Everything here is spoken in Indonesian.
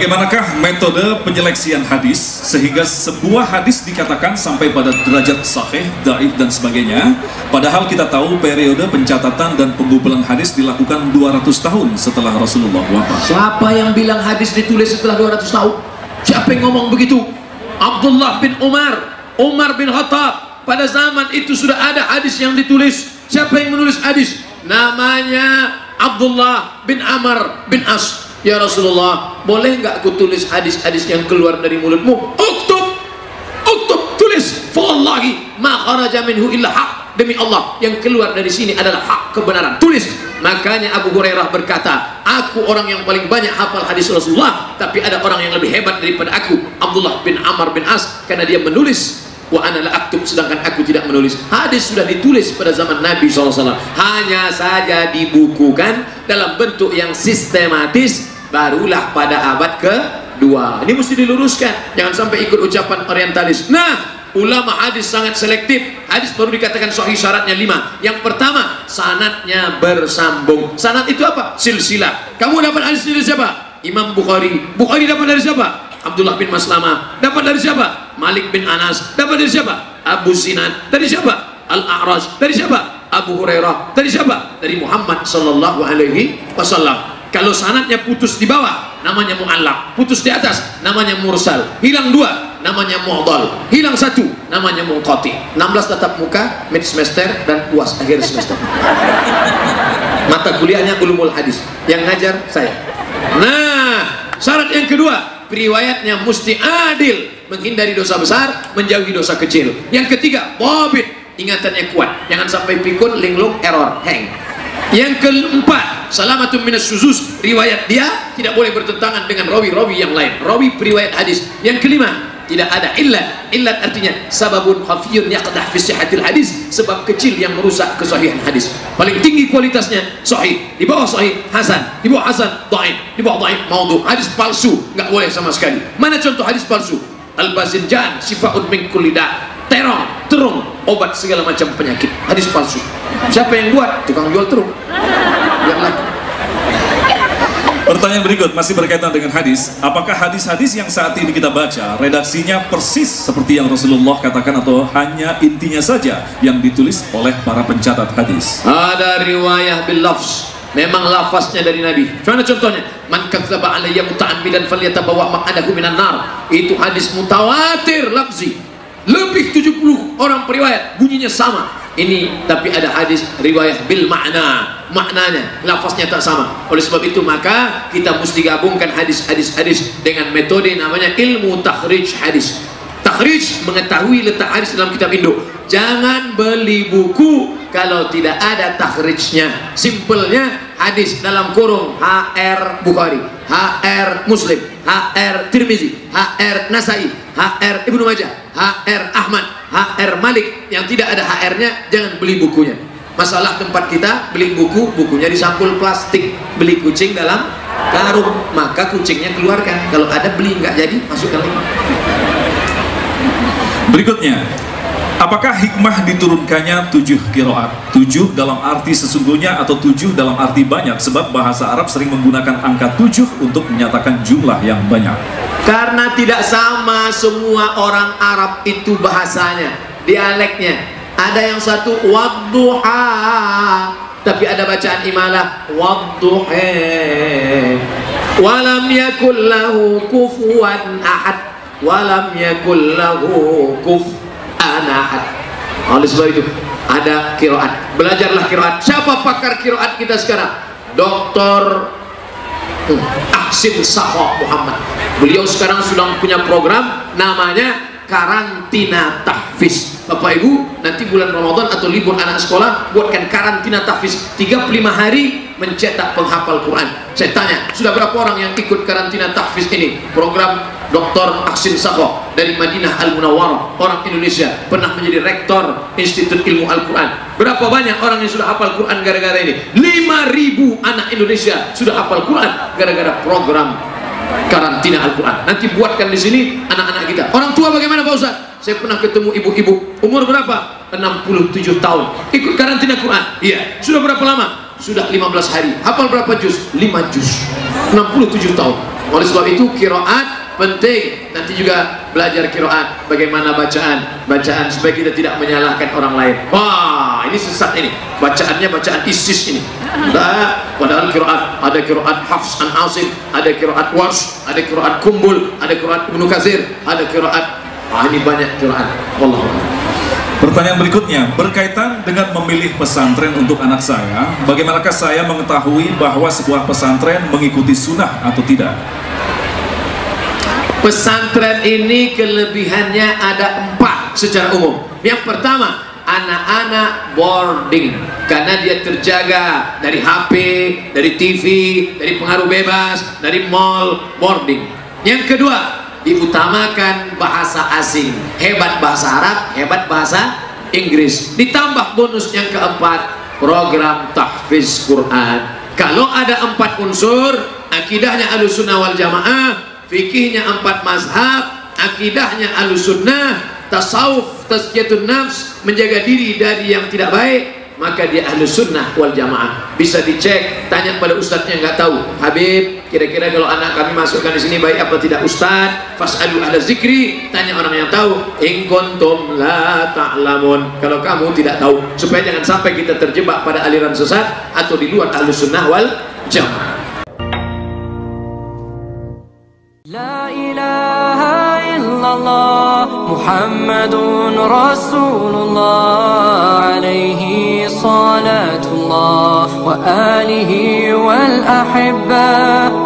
Bagaimanakah metode penyeleksian hadis sehingga sebuah hadis dikatakan sampai pada derajat sahih, dhaif dan sebagainya, padahal kita tahu periode pencatatan dan pengumpulan hadis dilakukan 200 tahun setelah Rasulullah wafat. Siapa yang bilang hadis ditulis setelah 200 tahun? Siapa yang ngomong begitu? Abdullah bin Umar, Umar bin Khattab. Pada zaman itu sudah ada hadis yang ditulis. Siapa yang menulis hadis? Namanya Abdullah bin Amr bin As. Ya Rasulullah, boleh nggak aku tulis hadis-hadis yang keluar dari mulutmu? Uktub, tulis. Fawallahi ma kharaja minhu illa haq. Demi Allah, yang keluar dari sini adalah hak, kebenaran. Tulis. Makanya Abu Hurairah berkata, aku orang yang paling banyak hafal hadis Rasulullah, tapi ada orang yang lebih hebat daripada aku, Abdullah bin Amr bin As, karena dia menulis. Wa ana la aktub, sedangkan aku tidak menulis. Hadis sudah ditulis pada zaman Nabi SAW, hanya saja dibukukan dalam bentuk yang sistematis barulah pada abad kedua. Ini mesti diluruskan, jangan sampai ikut ucapan orientalis. Nah, ulama hadis sangat selektif. Hadis baru dikatakan sahih syaratnya 5. Yang pertama, sanadnya bersambung. Sanad itu apa? Silsilah. Kamu dapat hadis dari siapa? Imam Bukhari. Bukhari dapat dari siapa? Abdullah bin Maslamah. Dapat dari siapa? Malik bin Anas. Dapat dari siapa? Abu Sinan. Dari siapa? Al-A'raj. Dari siapa? Abu Hurairah. Dari siapa? Dari Muhammad sallallahu alaihi wasallam. Kalau sanadnya putus di bawah, namanya mu'allaq. Putus di atas, namanya mursal. Hilang 2, namanya mu'dal. Hilang 1, namanya munqati. 16 tatap muka, mid semester dan UAS akhir semester. Mata kuliahnya ulumul hadis. Yang ngajar saya. Nah, syarat yang kedua, riwayatnya mesti adil, menghindari dosa besar, menjauhi dosa kecil. Yang ketiga, dhabit, ingatannya kuat, jangan sampai pikun, linglung, error, hang. Yang keempat, salamatun minas syuzuz, riwayat dia tidak boleh bertentangan dengan rawi-rawi yang lain, rawi periwayat hadis. Yang kelima, tidak ada illat. Illat artinya sababun khafiyun yaqdah fi sihhatil hadis, sebab kecil yang merusak kesahihan hadis. Paling tinggi kualitasnya sahih, di bawah sahih hasan, di bawah hasan dhaif, di bawah dhaif maudhu. Hadis palsu nggak boleh sama sekali. Mana contoh hadis palsu? Al-bazinjan sifaun min kulli da', terung obat segala macam penyakit. Hadis palsu. Siapa yang buat? Tukang jual terung. Yang lagi. Pertanyaan berikut masih berkaitan dengan hadis. Apakah hadis-hadis yang saat ini kita baca redaksinya persis seperti yang Rasulullah katakan, atau hanya intinya saja yang ditulis oleh para pencatat hadis? Ada riwayah bil lafz, memang lafaznya dari Nabi. Mana contohnya? Man kadzdzaba alayya muta'ammidan falyatabawwa maq'adahu minan nar. Itu hadis mutawatir lafzi. Lebih 70 orang periwayat, bunyinya sama. Ini tapi ada hadis riwayat bil makna, maknanya, lafaznya tak sama. Oleh sebab itu maka kita mesti gabungkan hadis-hadis dengan metode namanya ilmu takhrij hadis. Takhrij, mengetahui letak hadis dalam kitab induk. Jangan beli buku kalau tidak ada takhrijnya. Simpelnya hadis dalam kurung HR Bukhari, HR Muslim, HR Tirmizi, HR Nasai, HR Ibnu Majah, HR Ahmad, HR Malik. Yang tidak ada HR-nya jangan beli bukunya. Masalah tempat kita beli buku, bukunya di sampul plastik. Beli kucing dalam karung, maka kucingnya keluarkan. Kalau ada beli, nggak jadi, masukkan lagi. Berikutnya, apakah hikmah diturunkannya 7 qiraat? 7 dalam arti sesungguhnya atau 7 dalam arti banyak? Sebab bahasa Arab sering menggunakan angka 7 untuk menyatakan jumlah yang banyak. Karena tidak sama semua orang Arab itu bahasanya, dialeknya. Ada yang satu wadduha, tapi ada bacaan imalah wadduha. Walam yakul lahu kufuwan ahad. Walam yakul lahu kufuwan ahad. Oleh sebab itu ada qiraat. Belajarlah qiraat. Siapa pakar qiraat kita sekarang? Dr. Ahsin Sakho Muhammad. Beliau sekarang sudah punya program namanya karantina tahfiz. Bapak Ibu, nanti bulan Ramadan atau libur anak sekolah, buatkan karantina tahfiz 35 hari mencetak penghafal Quran. Saya tanya, sudah berapa orang yang ikut karantina tahfiz ini? Program Dr. Ahsin Sakho dari Madinah Al-Munawwarah, orang Indonesia, pernah menjadi rektor Institut Ilmu Al-Quran. Berapa banyak orang yang sudah hafal Quran gara-gara ini? 5.000 anak Indonesia sudah hafal Quran gara-gara program karantina Al-Quran. Nanti buatkan di sini anak-anak kita. Orang tua bagaimana Pak Ustaz? Saya pernah ketemu ibu-ibu umur berapa? 67 tahun ikut karantina Quran. Iya. Sudah berapa lama? Sudah 15 hari. Hafal berapa juz? 5 juz. 67 tahun. Oleh sebab itu qiraat penting. Nanti juga belajar qiraat, bagaimana bacaan supaya kita tidak menyalahkan orang lain. Wah, ini sesat ini. Bacaannya bacaan ISIS ini. Nah, padahal qiraat, ada qiraat Hafs an Asim, ada qiraat Warsh, ada qiraat Kumbul, ada qiraat Ibnu Katsir, ada qiraat ini banyak qiraat. Wallahu a'lam. Pertanyaan berikutnya berkaitan dengan memilih pesantren untuk anak saya. Bagaimanakah saya mengetahui bahwa sebuah pesantren mengikuti sunnah atau tidak? Pesantren ini kelebihannya ada 4 secara umum. Yang pertama, anak-anak boarding, karena dia terjaga dari HP, dari TV, dari pengaruh bebas, dari mall, boarding. Yang kedua, diutamakan bahasa asing, hebat bahasa Arab, hebat bahasa Inggris. Ditambah bonus yang keempat, program tahfiz Quran. Kalau ada 4 unsur, akidahnya Ahlussunnah wal Jamaah, fikihnya 4 mazhab, akidahnya Ahlussunnah, tasawuf, tazkiyatun nafs, menjaga diri dari yang tidak baik, maka dia Ahlussunnah wal Jamaah. Bisa dicek, tanya pada ustadznya nggak tahu. Habib, kira-kira kalau anak kami masukkan di sini baik apa tidak ustadz? Fas'alu ahla zikri, tanya orang yang tahu. In kuntum la ta'lamun, kalau kamu tidak tahu, supaya jangan sampai kita terjebak pada aliran sesat atau di luar Ahlussunnah wal Jamaah. La ilaha illallah Muhammadun Rasulullah alaihi salatullah wa alihi wal ahibba